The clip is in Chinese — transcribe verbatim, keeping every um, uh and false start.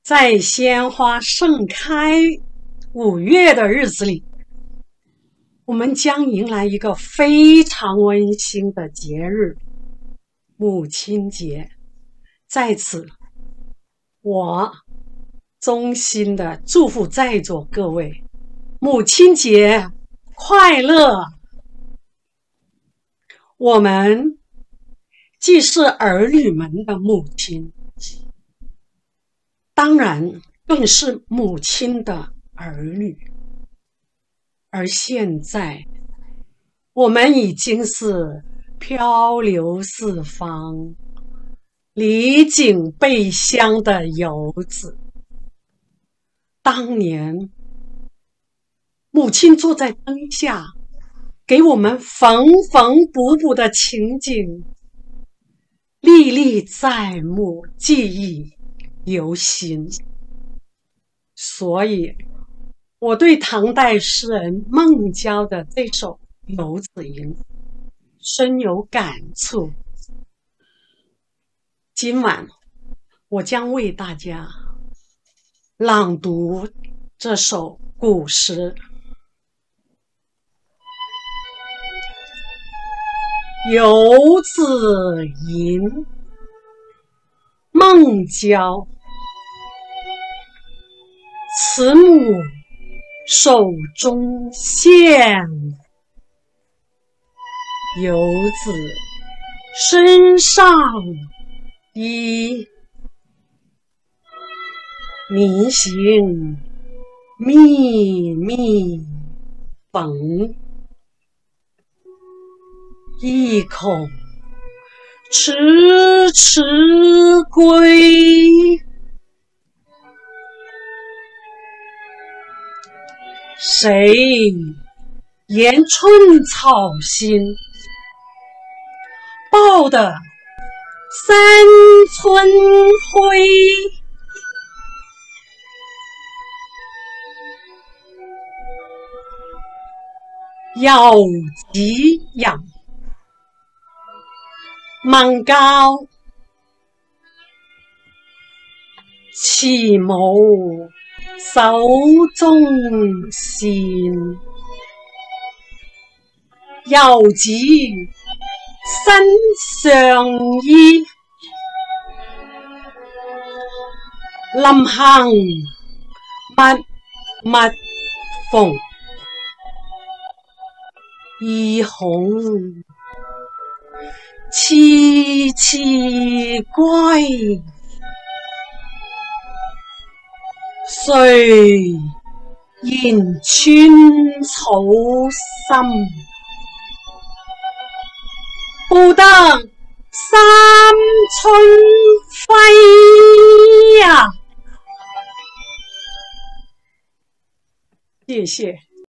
在鲜花盛开五月的日子里，我们将迎来一个非常温馨的节日——母亲节。在此，我衷心的祝福在座各位，母亲节快乐！我们既是儿女们的母亲，当然更是母亲的儿女。而现在，我们已经是漂流四方、离井背乡的游子。当年，母亲坐在灯下，给我们缝缝补补的情景，历历在目，记忆犹新。所以，我对唐代诗人孟郊的这首《游子吟》深有感触。今晚，我将为大家朗读这首古诗《游子吟》，孟郊。慈母手中线，游子身上衣。临行密密缝，意恐迟迟归。谁言春草心，报得三春晖。咬脊仰，满高启谋手中心。遥寄身上衣，临行密密缝，意恐迟迟歸。誰言春草心，報得三春暉呀！謝謝。